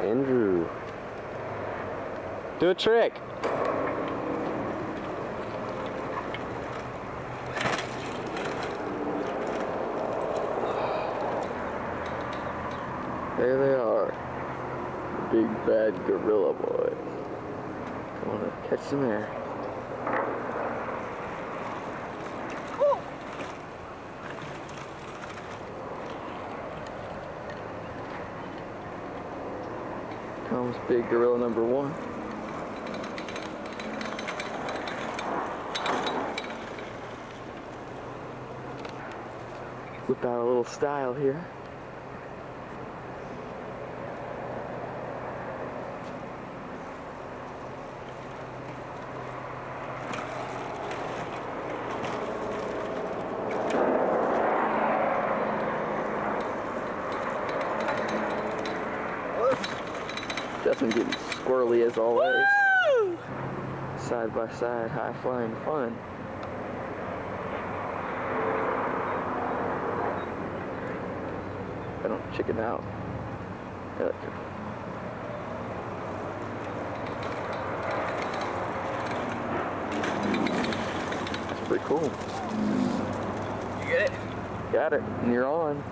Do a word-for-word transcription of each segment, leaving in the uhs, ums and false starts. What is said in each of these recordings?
Andrew. Do a trick. There they are. Big bad gorilla boys. Come on, catch some air. Comes big gorilla number one. Whip out a little style here. Justin getting squirrely as always. Woo! Side by side, high flying fun. I don't chicken out. Electric. That's pretty cool. You get it? Got it, and you're on.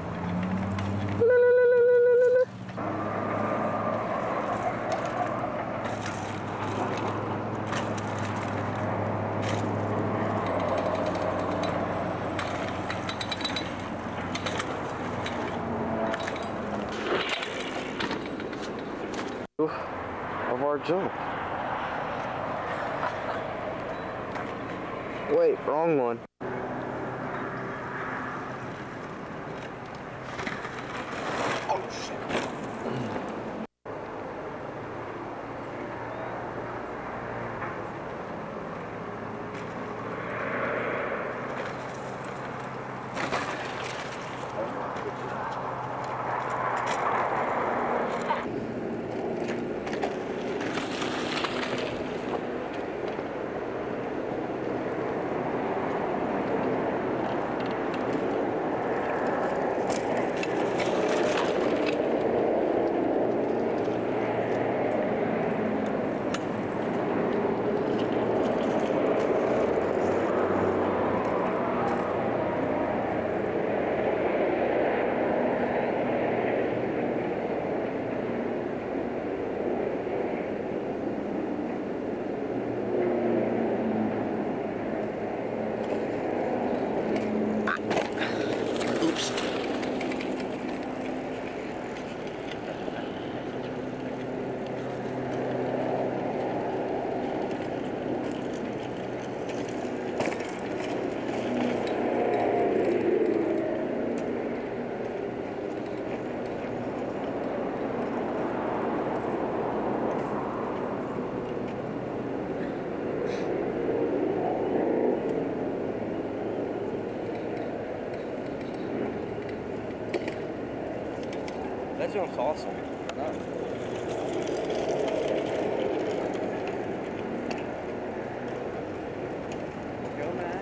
Of our jump. Wait, wrong one. Oh shit. That jump's awesome. Nice. Go, Matt.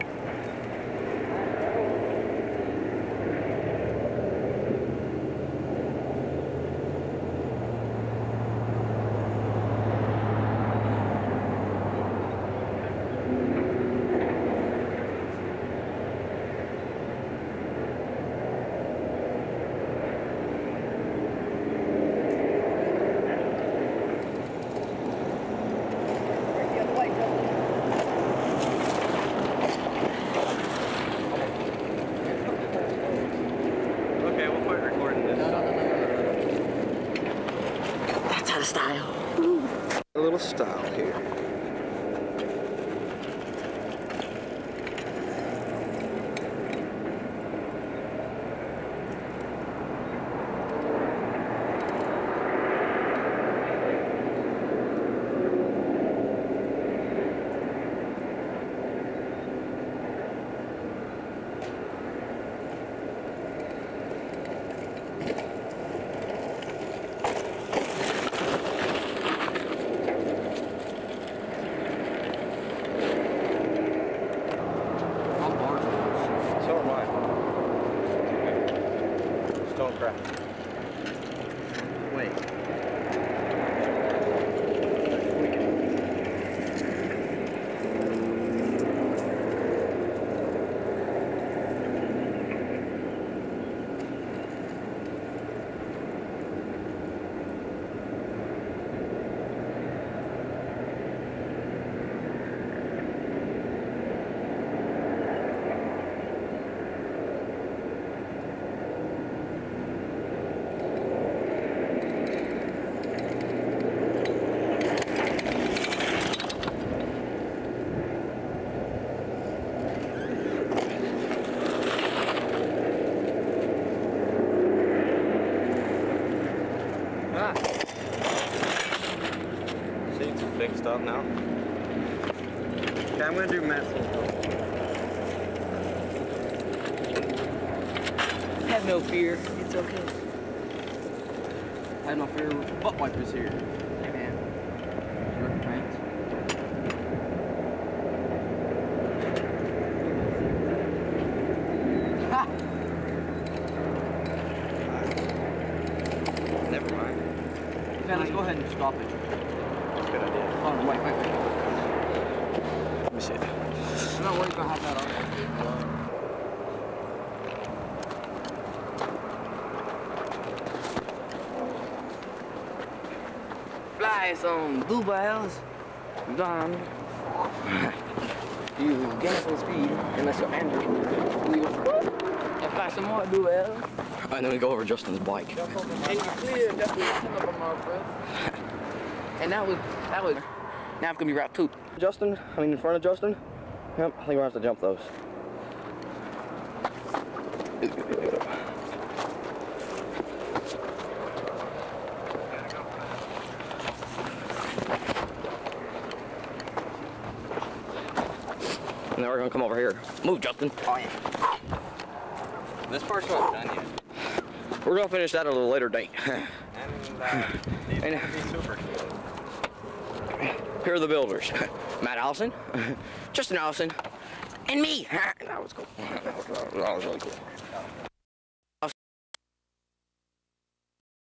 Style. A little style here. Stone crack. Wait. wild now. Okay, I'm gonna do muscle. Have no fear. It's okay. Have no fear. Butt wipers here. Hey man. Rip pants. Ha! Never mind. Man, let's go ahead and stop it. That's a good idea. Oh, wait, wait, wait. Let me see. I'm not worried about how that on. Fly some bluebells. Done. You gain some speed unless you're Andrew. And fly some more bluebells. And then we go over Justin's bike. And you clear definitely ten of them off, bro. And that was that was now it's gonna be route two. Justin, I mean in front of Justin. Yep, I think we're gonna have to jump those. And then we're gonna come over here. Move, Justin. Oh yeah. This part's not done yet. We're gonna finish that at a little later date. And uh, these And- are gonna be super cool. Here are the builders. Matt Allison, Justin Allison, and me. That was cool. That was, that was really cool.